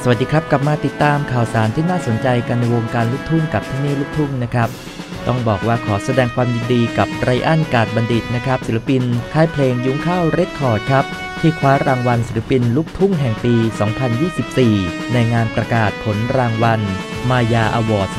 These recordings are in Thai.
สวัสดีครับกลับมาติดตามข่าวสารที่น่าสนใจกันในวงการลูกทุ่งกับที่นี่ลูกทุ่งนะครับต้องบอกว่าขอแสดงความยินดีกับไรอันกาดบัณฑิตนะครับศิลปินค่ายเพลงยุ้งข้าวเรคคอร์ดครับที่คว้ารางวัลศิลปินลูกทุ่งแห่งปี 2024 ในงานประกาศผลรางวัลมายาอวอร์ด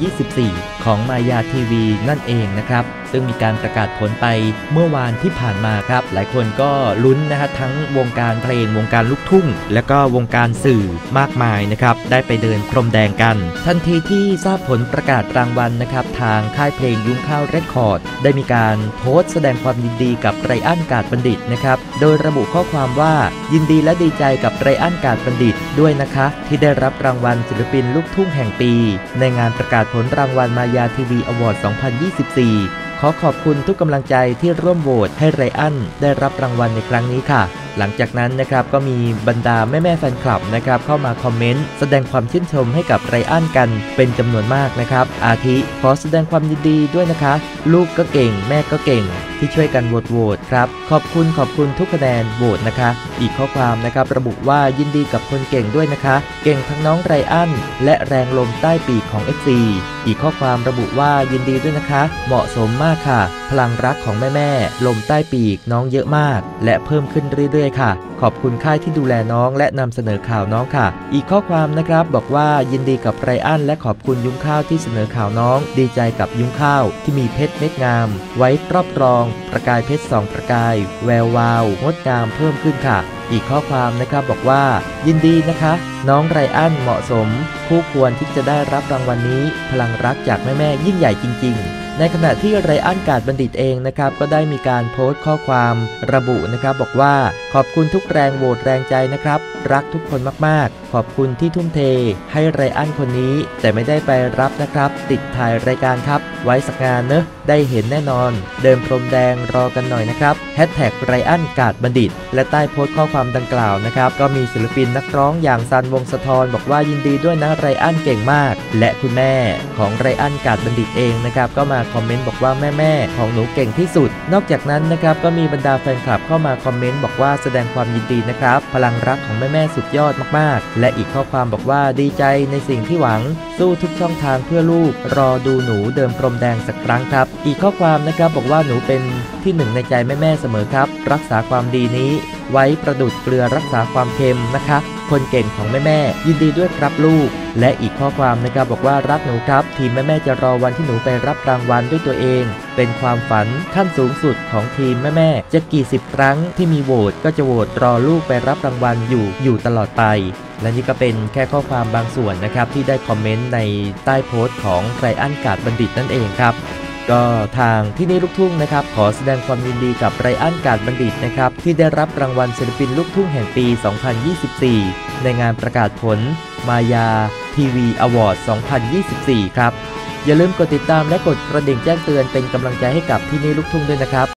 2024 ของมายาทีวีนั่นเองนะครับซึ่งมีการประกาศผลไปเมื่อวานที่ผ่านมาครับหลายคนก็ลุ้นนะฮะทั้งวงการเพลงวงการลูกทุ่งและก็วงการสื่อมากมายนะครับได้ไปเดินพรมแดงกันทันทีที่ทราบผลประกาศรางวัลนะครับทางค่ายเพลงยุ้งข้าวเรคคอร์ดได้มีการโพสต์แสดงความยินดีกับไรอันกาดบัณฑิตนะครับโดยระบุข้อความว่ายินดีและดีใจกับไรอันกาดบัณฑิตด้วยนะคะที่ได้รับรางวัลศิลปินลูกทุ่งแห่งปีในงานประกาศผลรางวัลมายาทีวีอวอร์ด 2024 ขอขอบคุณทุกกำลังใจที่ร่วมโหวตให้ไรอันได้รับรางวัลในครั้งนี้ค่ะหลังจากนั้นนะครับก็มีบรรดาแม่แฟนคลับนะครับเข้ามาคอมเมนต์แสดงความชื่นชมให้กับไรอันกันเป็นจำนวนมากนะครับอาทิขอแสดงความยินดีด้วยนะคะลูกก็เก่งแม่ก็เก่งที่ช่วยกันโหวตครับขอบคุณทุกคะแนนโหวตนะคะอีกข้อความนะครับระบุว่ายินดีกับคนเก่งด้วยนะคะเก่งทั้งน้องไรอันและแรงลมใต้ปีกของ FC อีกข้อความระบุว่ายินดีด้วยนะคะเหมาะสมมากค่ะพลังรักของแม่ลมใต้ปีกน้องเยอะมากและเพิ่มขึ้นเรื่อยๆค่ะขอบคุณค่ายที่ดูแลน้องและนำเสนอข่าวน้องค่ะอีกข้อความนะครับบอกว่ายินดีกับไรอันและขอบคุณยุ้งข้าวที่เสนอข่าวน้องดีใจกับยุ้งข้าวที่มีเพชรเม็ดงามไว้ครอบครองประกายเพชร2ประกายแวววาวงดงามเพิ่มขึ้นค่ะอีกข้อความนะครับบอกว่ายินดีนะคะน้องไรอันเหมาะสมคู่ควรที่จะได้รับรางวัลนี้พลังรักจากแม่ยิ่งใหญ่จริงๆในขณะที่ไรอันกาดบัณฑิตเองนะครับก็ได้มีการโพสต์ข้อความระบุนะครับบอกว่าขอบคุณทุกแรงโหวตแรงใจนะครับรักทุกคนมากๆขอบคุณที่ทุ่มเทให้ไรอันคนนี้แต่ไม่ได้ไปรับนะครับติดถ่ายรายการครับไว้สักงานเนอะได้เห็นแน่นอนเดินพรมแดงรอกันหน่อยนะครับแฮชแท็กไรอันกาดบัณฑิตและใต้โพสต์ข้อความดังกล่าวนะครับก็มีศิลปินนักร้องอย่างซันวงศ์สะทรบอกว่ายินดีด้วยนะไรอันเก่งมากและคุณแม่ของไรอันกาดบัณฑิตเองนะครับก็มาคอมเมนต์บอกว่าแม่ของหนูเก่งที่สุดนอกจากนั้นนะครับก็มีบรรดาแฟนคลับเข้ามาคอมเมนต์บอกว่าแสดงความยินดีนะครับพลังรักของแม่สุดยอดมากๆและอีกข้อความบอกว่าดีใจในสิ่งที่หวังสู้ทุกช่องทางเพื่อลูกรอดูหนูเดินพรมแดงสักครั้งครับอีกข้อความนะครับบอกว่าหนูเป็นที่หนึ่งในใจแม่เสมอครับรักษาความดีนี้ไว้ประดุจเกลือรักษาความเค็มนะคะคนเก่งของแม่ยินดีด้วยครับลูกและอีกข้อความนะครับบอกว่ารักหนูครับทีมแม่จะรอวันที่หนูไปรับรางวัลด้วยตัวเองเป็นความฝันขั้นสูงสุดของทีมแม่จะกี่สิบครั้งที่มีโหวตก็จะโหวตรอลูกไปรับรางวัลอยู่ตลอดไปและนี่ก็เป็นแค่ข้อความบางส่วนนะครับที่ได้คอมเมนต์ในใต้โพสต์ของไรอันกาดบัณฑิตนั่นเองครับก็ทางที่นี่ลูกทุ่งนะครับขอแสดงความยินดีกับไรอันกาดบัณฑิตนะครับที่ได้รับรางวัลศิลปินลูกทุ่งแห่งปี 2024 ในงานประกาศผลมายาทีวีอวอร์ด 2024 ครับอย่าลืมกดติดตามและกดกระดิ่งแจ้งเตือนเป็นกำลังใจให้กับที่นี่ลูกทุ่งด้วยนะครับ